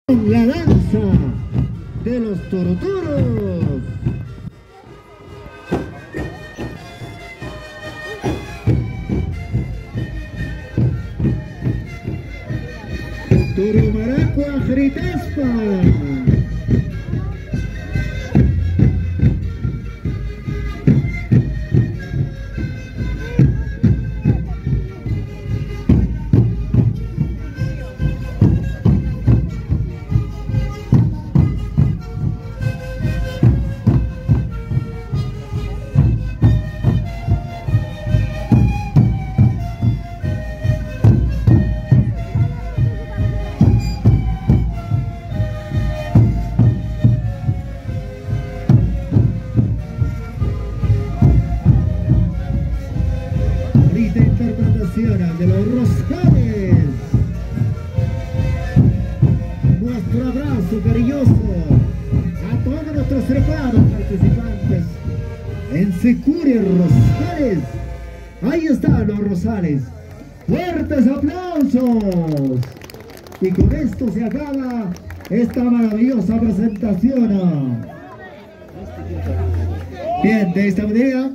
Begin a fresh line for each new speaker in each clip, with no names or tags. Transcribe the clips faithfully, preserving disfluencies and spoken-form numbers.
La danza de los torotoros. Turumaracua Jritaspa. De los Rosales, nuestro abrazo cariñoso a todos nuestros trepados participantes en Securi Rosales. Ahí están los Rosales, fuertes aplausos, y con esto se acaba esta maravillosa presentación. Bien, de esta manera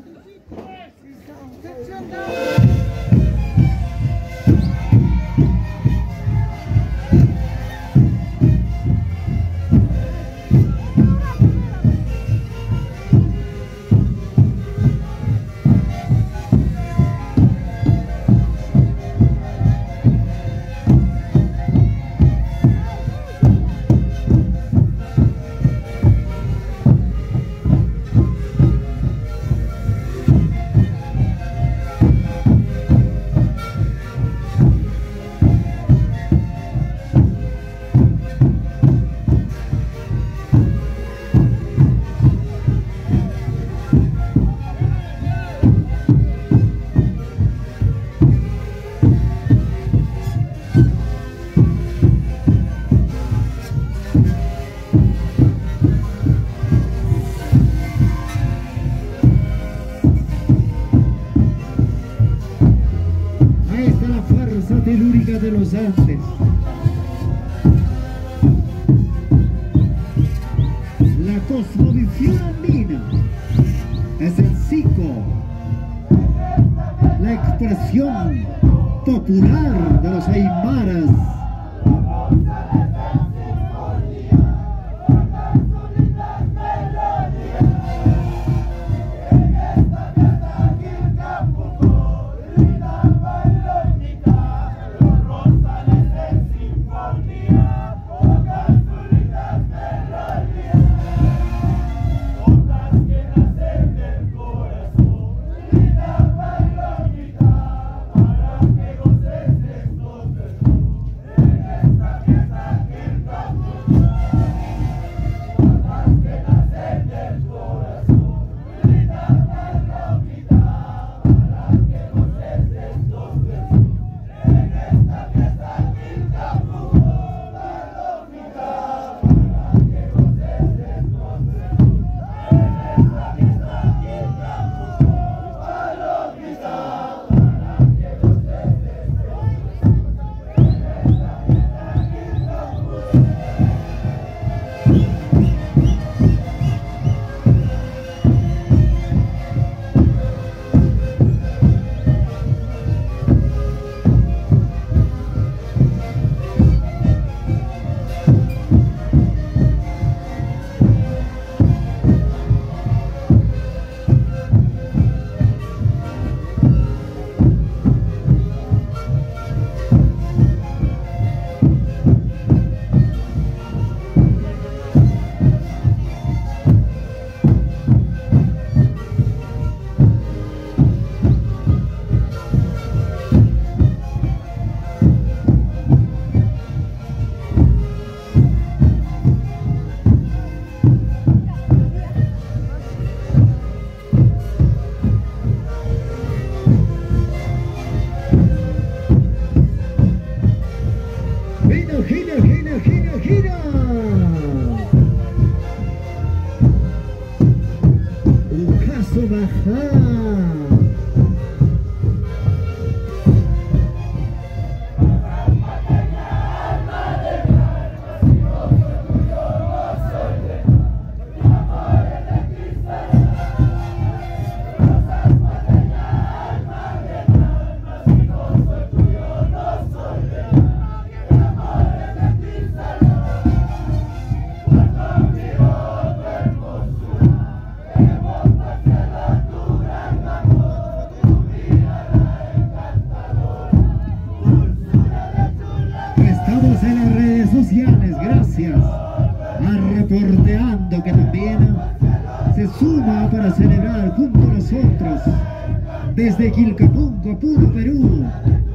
telúrica de los Andes. La cosmovisión andina es el psico, la expresión popular de los aymaras. se suma para celebrar junto a nosotros desde Quilcapunco, Puno, Perú.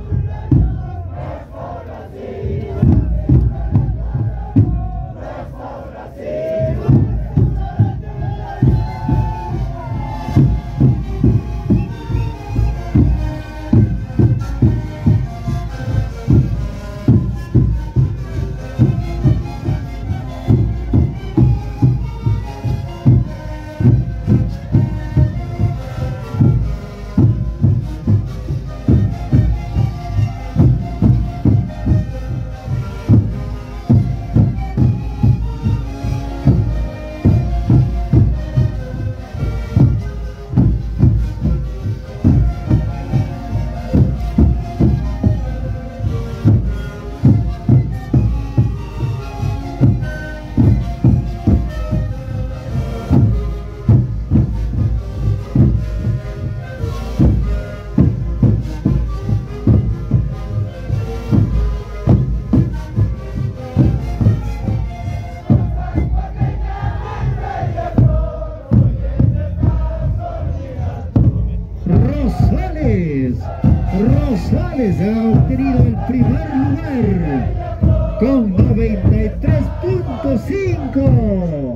Rosales ha obtenido el primer lugar con noventa y tres punto cinco.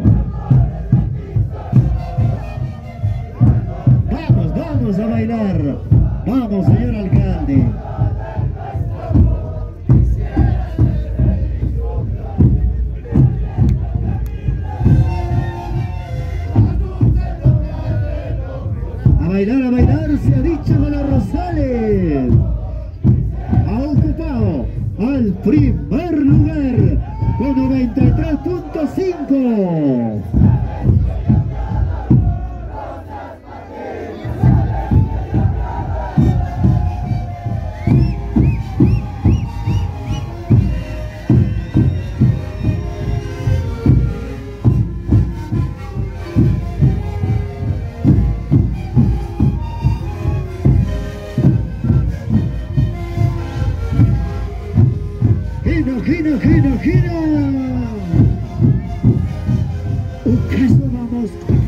Vamos, vamos a bailar. Vamos, señor alcalde. A bailar, a bailar, se ha dicho con los Rosales. Ha ocupado al primer lugar con noventa y tres punto cinco. Gino, Gino, Gino. Un caso vamos.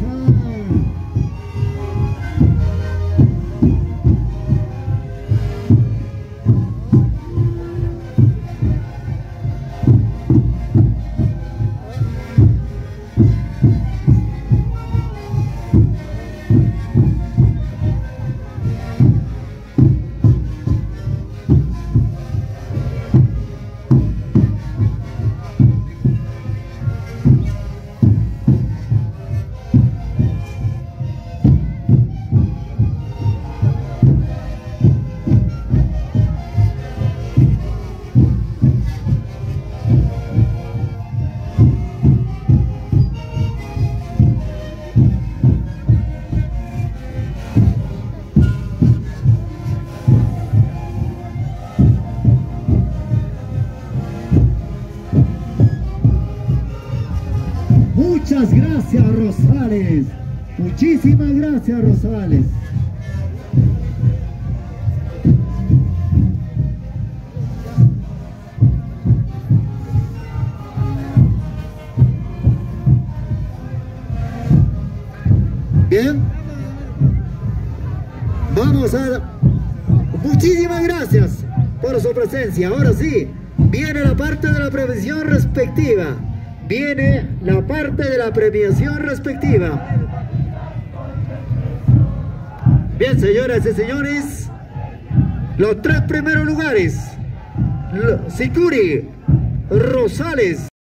Muchas gracias, Rosales. Muchísimas gracias, Rosales. Bien. Vamos a... Muchísimas gracias por su presencia. Ahora sí, viene la parte de la premiación respectiva. Viene la parte de la premiación respectiva. Bien, señoras y señores, los tres primeros lugares: Sicuri, Rosales